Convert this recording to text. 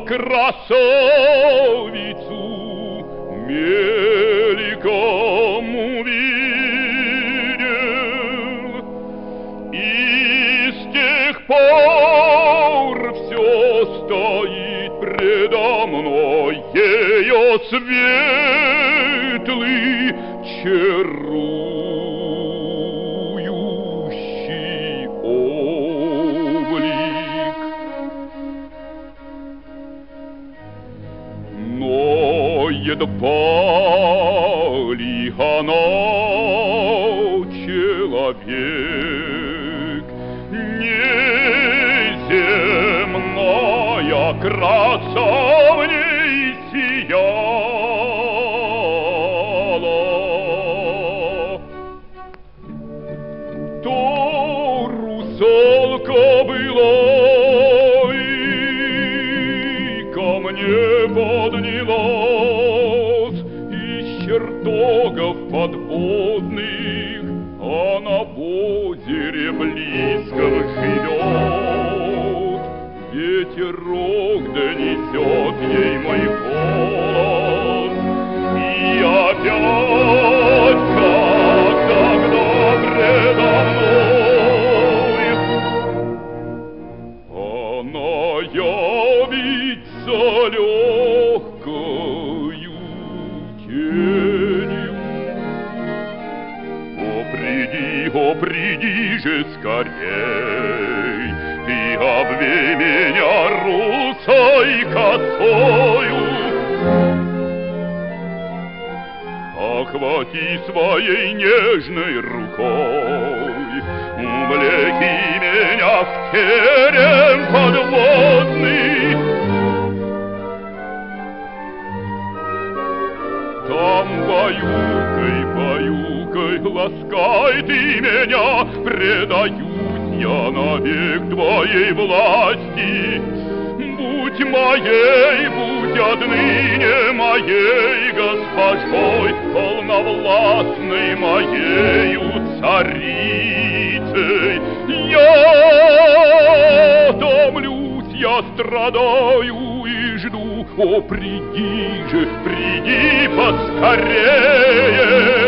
красавицу мельком увидел, и с тех пор все стоит предо мной ее светлый чарующий облик. Но едва ли она человек, неземная краса в ней сияла, то русалка была и ко мне поднялась из чертогов подводных, а на озере близком живет. Ветерок донесет ей мой голос, и опять, как тогда предо мной, она явится легкою тенью. О, приди же скорей, ты обвей меня русой косою, охвати своей нежной рукой, увлеки меня в терем подводный. Там баюкой, ласкай ты меня, предаюсь я навек твоей власти. Будь моей, будь отныне моей госпожой, полновластной моею царицей. Я томлюсь, я страдаю и жду. О, приди же, приди поскорее.